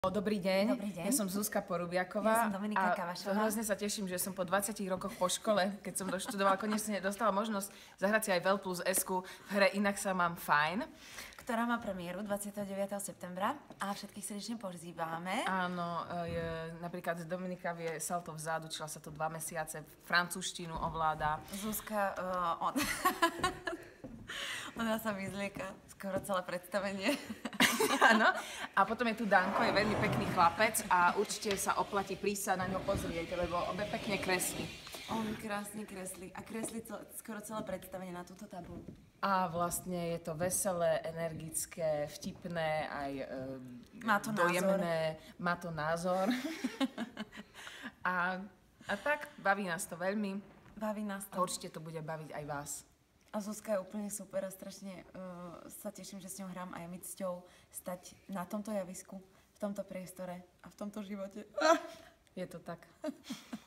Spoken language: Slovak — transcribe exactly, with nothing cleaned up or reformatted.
Dobrý deň. Dobrý deň. Ja som Zuzka Porubiaková. Ja som Dominika a Kavašová. hrozne sa teším, že som po dvadsiatich rokoch po škole, keď som doštudovala, konečne dostala možnosť zahrať si aj Vel plus esku v hre Inak sa mám fajn. Ktorá má premiéru dvadsiateho deviateho septembra a všetkých srdečne pozývame. Áno, je, napríklad Dominika vie salto vzadu, čila sa to dva mesiace, francúzštinu ovláda. Zuzka, uh, on... ona sa vyzlieka skoro celé predstavenie. Áno. A potom je tu Danko, je veľmi pekný chlapec a určite sa oplatí prísť sa na ňo pozrieť, lebo obe pekne kreslí. On krásne kreslí a kreslí cel, skoro celé predstavenie na túto tabuľu. A vlastne je to veselé, energické, vtipné, aj e, má to dojemné, názor. Má to názor. a, a tak, baví nás to veľmi. Baví nás to. A určite to bude baviť aj vás. A Zuzka je úplne super a strašne uh, sa teším, že s ňou hrám a je mi cťou stať na tomto javisku, v tomto priestore a v tomto živote. Je to tak.